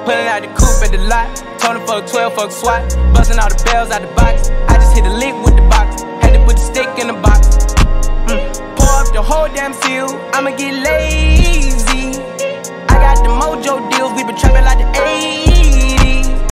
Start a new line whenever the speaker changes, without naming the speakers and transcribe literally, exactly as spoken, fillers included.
Pulling out the coupe at the lot. Told him fuck twelve, fuck SWAT. Busting all the bells out the box. I just hit a lick with the box. Had to put the stick in the box. Mm. Pour up the whole damn seal. I'ma get lazy.